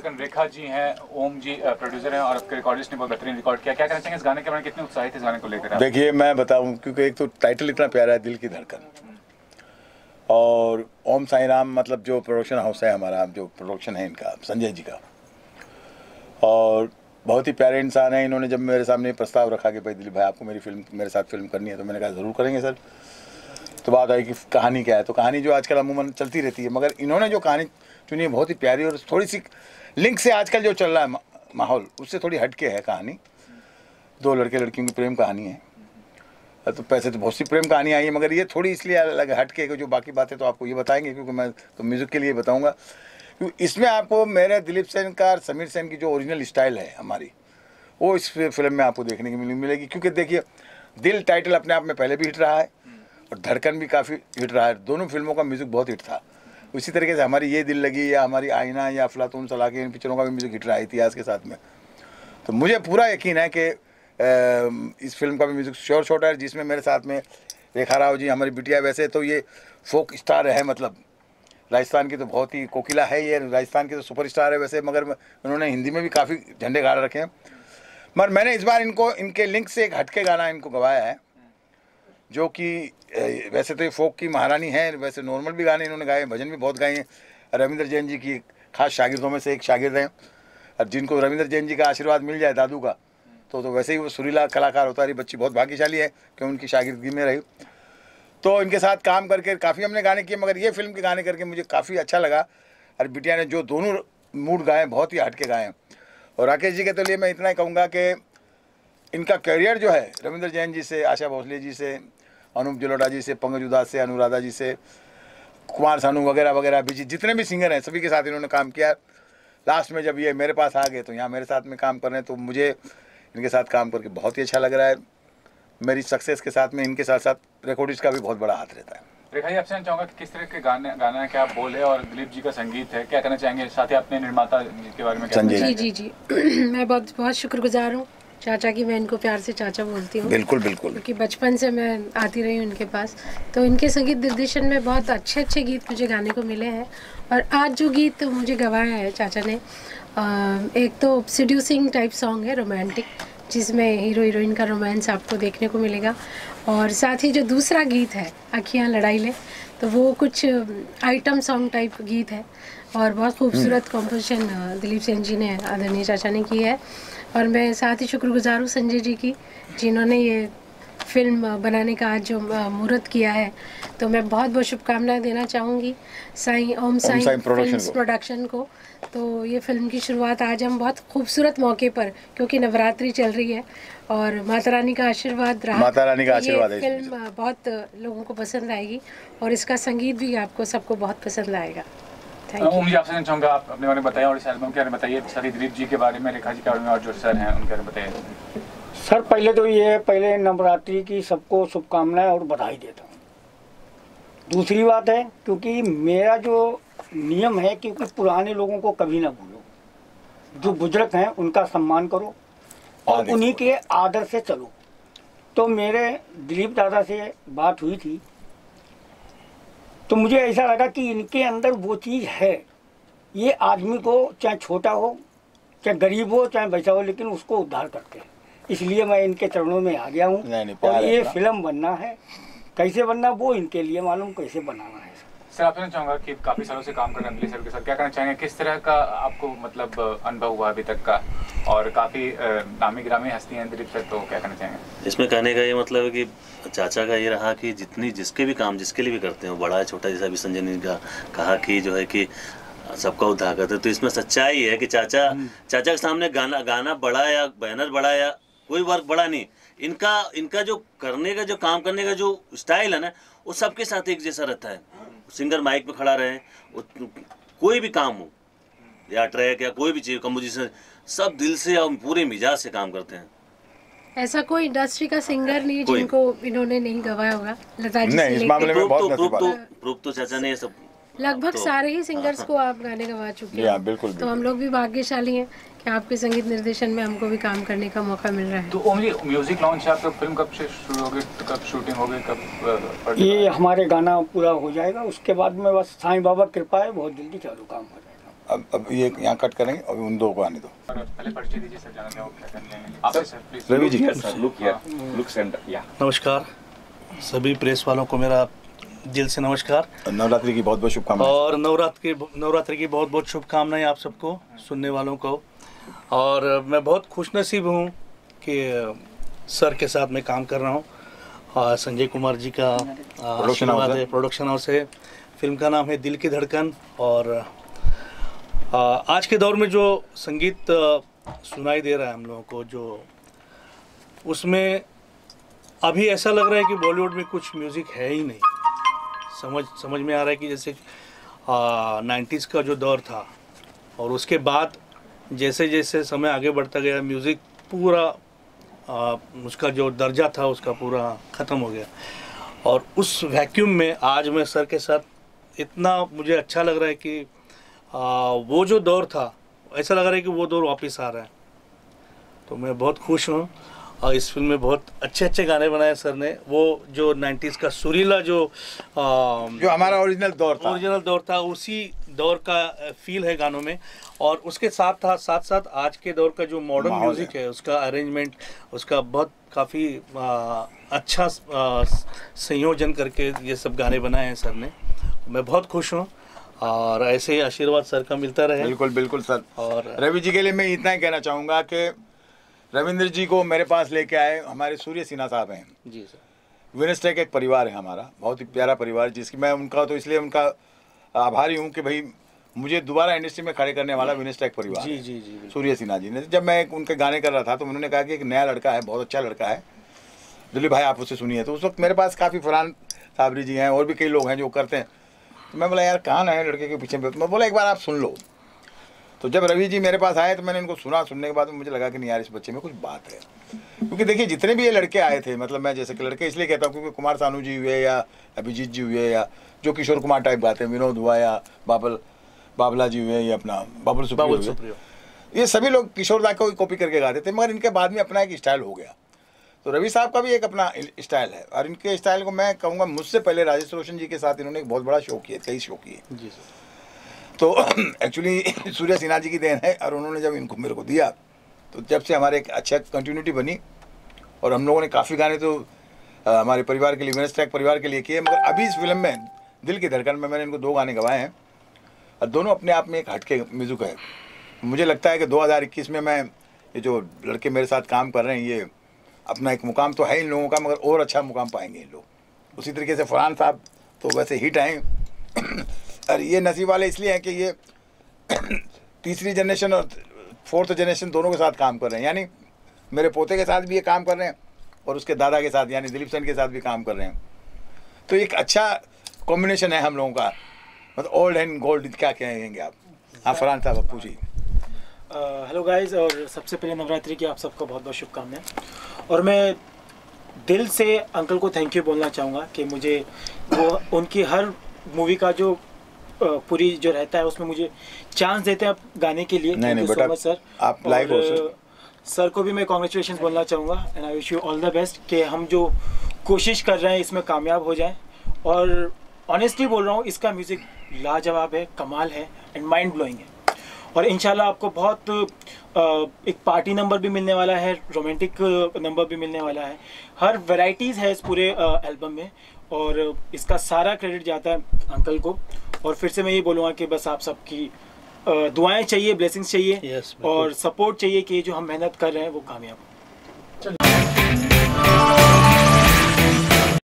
धड़कन रेखा जी हैं, ओम जी प्रोड्यूसर हैं और आपके रिकॉर्डिस्ट ने बहुत बेहतरीन रिकॉर्ड किया। क्या कहना चाहेंगे इस गाने के बारे में, कितने उत्साहित इस गाने को लेकर? देखिए मैं बताऊं, क्योंकि एक तो टाइटल इतना प्यारा है, दिल की धड़कन, और ओम साई राम मतलब जो प्रोडक्शन हाउस है हमारा, जो प्रोडक्शन है इनका, संजय जी का, और बहुत ही प्यारे इंसान है। इन्होंने जब मेरे सामने प्रस्ताव रखा कि भाई दिलीप भाई आपको मेरे साथ फिल्म करनी है, तो मैंने कहा ज़रूर करेंगे सर। तो बात आई कि कहानी क्या है, तो कहानी जो आजकल अमूमन चलती रहती है, मगर इन्होंने जो कहानी चुनी है बहुत ही प्यारी और थोड़ी सी लिंक से आजकल जो चल रहा है माहौल, उससे थोड़ी हटके है कहानी। दो लड़के लड़कियों की प्रेम कहानी है, तो पैसे तो बहुत सी प्रेम कहानी आई है, मगर ये थोड़ी इसलिए अलग हटके, जो बाकी बातें तो आपको ये बताएंगे, क्योंकि मैं तो म्यूज़िक के लिए बताऊँगा। क्योंकि इसमें आपको मेरे दिलीप सेन का, समीर सेन की जो ओरिजिनल स्टाइल है हमारी, वो इस फिल्म में आपको देखने की मिलेगी। क्योंकि देखिए, दिल टाइटल अपने आप में पहले भी हिट रहा है और धड़कन भी काफ़ी हिट रहा है। दोनों फिल्मों का म्यूज़िक बहुत हिट था। उसी तरीके से हमारी ये दिल लगी या हमारी आईना या अफलातून सलाखे, इन पिक्चरों का भी म्यूज़िक हिट रहा है इतिहास के साथ में। तो मुझे पूरा यकीन है कि इस फिल्म का भी म्यूज़िक श्योर शॉट है, जिसमें मेरे साथ में रेखा राव जी, हमारी बिटिया। वैसे तो ये फोक स्टार है, मतलब राजस्थान की तो बहुत ही कोकिला है, ये राजस्थान की तो सुपर स्टार है वैसे, मगर उन्होंने हिंदी में भी काफ़ी झंडे गाड़ रखे हैं। मगर मैंने इस बार इनको इनके लिंक से एक हटके गाना इनको गवाया है, जो कि वैसे तो ये फोक की महारानी है, वैसे नॉर्मल भी गाने इन्होंने गाए, भजन भी बहुत गाए हैं। रविंद्र जैन जी की खास शागिर्दों में से एक शागिर्द हैं, और जिनको रविंद्र जैन जी का आशीर्वाद मिल जाए दादू का, तो वैसे ही वो सुरीला कलाकार होता है। बच्ची बहुत भाग्यशाली है कि उनकी शागिर्दगी में रही। तो इनके साथ काम करके काफ़ी हमने गाने किए, मगर ये फिल्म के गाने करके मुझे काफ़ी अच्छा लगा। और बिटिया ने जो दोनों मूड गाए बहुत ही हटके गाए हैं। और राकेश जी के तो लिए मैं इतना ही कहूँगा कि इनका करियर जो है, रविंद्र जैन जी से, आशा भोसले जी से, अनूप जलोटा जी से, पंकज उदास से, अनुराधा जी से, कुमार सानू वगैरह वगैरह, बीजी जितने भी सिंगर हैं सभी के साथ इन्होंने काम किया। लास्ट में जब ये मेरे पास आ गए तो यहाँ मेरे साथ में काम कर रहे हैं, तो मुझे इनके साथ काम करके बहुत ही अच्छा लग रहा है। मेरी सक्सेस के साथ में इनके साथ साथ रिकॉर्डिस्ट का भी बहुत बड़ा हाथ रहता है। रेखा जी, आपसे चाहूँगा कि किस तरह के गाना है, क्या आप बोले, और दिलीप जी का संगीत है, क्या कहना चाहेंगे? साथ ही अपने निर्माता जी के बारे में क्या? जी मैं बहुत शुक्रगुजार हूँ चाचा की। मैं इनको प्यार से चाचा बोलती हूँ। बिल्कुल बिल्कुल, क्योंकि बचपन से मैं आती रही हूँ इनके पास, तो इनके संगीत निर्देशन में बहुत अच्छे गीत मुझे गाने को मिले हैं। और आज जो गीत मुझे गवाया है चाचा ने, एक तो सेड्यूसिंग टाइप सॉन्ग है, रोमांटिक, जिसमें हीरो हीरोइन का रोमांस आपको देखने को मिलेगा। और साथ ही जो दूसरा गीत है, अखियाँ लड़ाई ले, तो वो कुछ आइटम सॉन्ग टाइप गीत है और बहुत खूबसूरत कॉम्पोजिशन दिलीप सेन जी ने, आदरणीय चाचा ने की है। और मैं साथ ही शुक्रगुजार हूँ संजय जी की, जिन्होंने ये फिल्म बनाने का आज जो मुहूर्त किया है। तो मैं बहुत शुभकामनाएं देना चाहूँगी ओम साई फिल्म्स प्रोडक्शन को। तो ये फिल्म की शुरुआत आज हम बहुत खूबसूरत मौके पर, क्योंकि नवरात्रि चल रही है और माता रानी का आशीर्वाद रहा, माता रानी का आशीर्वाद है। फिल्म बहुत लोगों को पसंद आएगी और इसका संगीत भी आपको सबको बहुत पसंद आएगा। ओम जी, आपसे चाहूँगा आप अपने बारे में बताइए और इस एल्बम के बारे में बताइए, साथ दिलीप जी के बारे में, रेखा जी के बारे में, और जो सर हैं उनके बारे में बताइए। सर पहले तो ये पहले नवरात्रि की सबको शुभकामनाएं और बधाई देता हूँ। दूसरी बात है, क्योंकि मेरा जो नियम है, क्योंकि पुराने लोगों को कभी ना भूलो, जो बुजुर्ग हैं उनका सम्मान करो और उन्हीं के आदर से चलो। तो मेरे दिलीप दादा से बात हुई थी, तो मुझे ऐसा लगा कि इनके अंदर वो चीज़ है। ये आदमी को चाहे छोटा हो, चाहे गरीब हो, चाहे वैसा हो, लेकिन उसको उद्धार करते हैं। इसलिए मैं इनके चरणों में आ गया हूँ। और ये फिल्म बनना है, कैसे बनना वो इनके लिए मालूम, कैसे बनाना है। सर, आपसे चाहूँगा कि काफ़ी सालों से काम कर रहे हैं दिलीप सर के साथ, क्या कहना चाहेंगे, किस तरह का आपको मतलब अनुभव हुआ अभी तक का? और काफ़ी नामी गिरामी हस्ती हैं दिलीप सर, तो क्या कहना चाहेंगे? इसमें कहने का ये मतलब है कि चाचा का ये रहा कि जिसके भी काम जिसके लिए भी करते हैं, बड़ा है छोटा, जैसा अभी संजय ने कहा कि जो है कि सबका उद्धार करते हैं, तो इसमें सच्चाई है कि चाचा के सामने गाना बड़ा या बैनर बड़ा या कोई वर्क बड़ा नहीं, इनका जो करने का, जो काम करने का जो स्टाइल है ना, वो सबके साथ एक जैसा रहता है। सिंगर माइक पे खड़ा रहे, कोई भी काम हो या ट्रैक या कोई भी चीज़, कंपोजिशन, सब दिल से और पूरे मिजाज से काम करते हैं। ऐसा कोई इंडस्ट्री का सिंगर नहीं जिनको इन्होंने नहीं गवाया होगा। लता जी नहीं, इस मामले में बहुत प्रूफ तो चाचा ने ये सब लगभग सारे ही सिंगर्स को आप गाने गवा चुके हैं। बिल्कुल, तो हम लोग भी भाग्यशाली हैं कि आपके संगीत निर्देशन में हमको भी काम करने का मौका मिल रहा है। तो ओम जी, म्यूजिक लॉन्च है आपका, फिल्म कब से शुरू होगी, कब शूटिंग होगी, कब? ये हमारे गाना पूरा हो जाएगा, उसके बाद में बस साईं बाबा कृपा है, बहुत जल्दी चालू काम हो जाएगा। अब ये यहाँ कट करेंगे और उन दो को आने दो। पहले परिचय दीजिए सर, जाना चाहो क्या करने हैं आपसे sir please. Ravi ji look centre या नमस्कार सभी प्रेस वालों को मेरा दिल से नमस्कार। नवरात्रि की बहुत बहुत शुभकामनाएं। और नवरात्रि की बहुत बहुत शुभकामनाएं आप सबको, सुनने वालों को। और मैं बहुत खुशनसीब हूँ कि सर के साथ मैं काम कर रहा हूँ। संजय कुमार जी का आशीर्वाद है, प्रोडक्शन हाउस है। फिल्म का नाम है दिल की धड़कन। और आज के दौर में जो संगीत सुनाई दे रहा है हम लोगों को, जो उसमें अभी ऐसा लग रहा है कि बॉलीवुड में कुछ म्यूज़िक है ही नहीं। समझ में आ रहा है कि जैसे 90s का जो दौर था और उसके बाद जैसे जैसे समय आगे बढ़ता गया, म्यूज़िक पूरा उसका जो दर्जा था उसका पूरा ख़त्म हो गया। और उस वैक्यूम में आज मैं सर के साथ इतना मुझे अच्छा लग रहा है कि वो जो दौर था, ऐसा लग रहा है कि वो दौर वापस आ रहा है। तो मैं बहुत खुश हूँ। और इस फिल्म में बहुत अच्छे अच्छे गाने बनाए सर ने। वो जो 90s का सुरीला जो हमारा ओरिजिनल दौर था उसी दौर का फील है गानों में। और उसके साथ साथ आज के दौर का जो मॉडर्न म्यूज़िक है, उसका अरेंजमेंट, उसका बहुत काफ़ी अच्छा संयोजन करके ये सब गाने बनाए हैं सर ने। मैं बहुत खुश हूँ और ऐसे ही आशीर्वाद सर का मिलता रहे। बिल्कुल बिल्कुल सर। और रवि जी के लिए मैं इतना ही कहना चाहूँगा कि रविंद्र जी को मेरे पास लेके आए हमारे सूर्य सिन्हा साहब हैं जी सर। विनस्टेक एक परिवार है हमारा, बहुत ही प्यारा परिवार, जिसकी मैं उनका तो इसलिए उनका आभारी हूँ कि भाई मुझे दोबारा इंडस्ट्री में खड़े करने वाला विनस्टेक परिवार जी है। जी जी सूर्य सिन्हा जी ने, जब मैं उनके गाने कर रहा था तो उन्होंने कहा कि एक नया लड़का है, बहुत अच्छा लड़का है, दिलीप भाई आप उससे सुनिए। तो उस वक्त मेरे पास काफ़ी फरहान साबरी जी हैं और भी कई लोग हैं जो करते हैं। तो मैं बोला यार कहाँ है लड़के के पीछे, मैं बोला एक बार आप सुन लो। तो जब रवि जी मेरे पास आए तो मैंने इनको सुना, सुनने के बाद मुझे लगा कि नहीं यार इस बच्चे में कुछ बात है। क्योंकि देखिए जितने भी ये लड़के आए थे, मतलब मैं जैसे कि लड़के इसलिए कहता हूँ क्योंकि कुमार सानू जी हुए या अभिजीत जी हुए या जो किशोर कुमार टाइप गाते हैं, विनोद हुआ या बाबला जी हुए या अपना बाबुल सुप्रियो, ये सभी लोग किशोर दा को कॉपी करके गाते थे, मगर इनके बाद में अपना एक स्टाइल हो गया। तो रवि साहब का भी एक अपना स्टाइल है और इनके स्टाइल को मैं कहूँगा मुझसे पहले राजेश रोशन जी के साथ इन्होंने एक बहुत बड़ा शो किया, कई शो किए जी सर। तो एक्चुअली सूर्य सिन्हा जी की देन है। और उन्होंने जब इनको मेरे को दिया तो जब से हमारे एक अच्छा कंटिन्यूटी बनी और हम लोगों ने काफ़ी गाने तो हमारे परिवार के लिए, विनस्टेक परिवार के लिए किए। मगर अभी इस फिल्म में दिल की धड़कन में मैंने इनको 2 गाने गवाए हैं और दोनों अपने आप में एक हटके म्यूज़िक है। मुझे लगता है कि 2021 में मैं ये जो लड़के मेरे साथ काम कर रहे हैं, ये अपना एक मुकाम तो है इन लोगों का, मगर और अच्छा मुकाम पाएंगे इन लोग। उसी तरीके से फरहान साहब तो वैसे हिट हैं और ये नसीब वाले इसलिए हैं कि ये तीसरी जनरेशन और 4th जनरेशन दोनों के साथ काम कर रहे हैं। यानी मेरे पोते के साथ भी ये काम कर रहे हैं और उसके दादा के साथ यानी दिलीप सेन के साथ भी काम कर रहे हैं। तो एक अच्छा कॉम्बिनेशन है हम लोगों का, मतलब ओल्ड एंड गोल्ड क्या कहेंगे आप। हाँ फरहान साहब आप पूछिए। हेलो गाइस, और सबसे पहले नवरात्रि की आप सबको बहुत बहुत शुभकामनाएं। और मैं दिल से अंकल को थैंक यू बोलना चाहूँगा कि मुझे वो उनकी हर मूवी का जो पूरी जो रहता है उसमें मुझे चांस देते हैं गाने के लिए। नहीं बेटा सर आप लाइव हो सर को भी मैं कॉन्ग्रेचुलेशन बोलना चाहूँगा and I wish you all the best कि हम जो कोशिश कर रहे हैं इसमें कामयाब हो जाएं। और ऑनेस्टली बोल रहा हूँ, इसका म्यूज़िक लाजवाब है, कमाल है एंड माइंड ब्लोइंग है। और इंशाल्लाह आपको बहुत एक पार्टी नंबर भी मिलने वाला है, रोमांटिक नंबर भी मिलने वाला है, हर वैरायटीज़ है इस पूरे एल्बम में। और इसका सारा क्रेडिट जाता है अंकल को। और फिर से मैं ये बोलूँगा कि बस आप सबकी दुआएं चाहिए, ब्लेसिंग्स चाहिए और सपोर्ट चाहिए कि जो हम मेहनत कर रहे हैं वो कामयाब हो।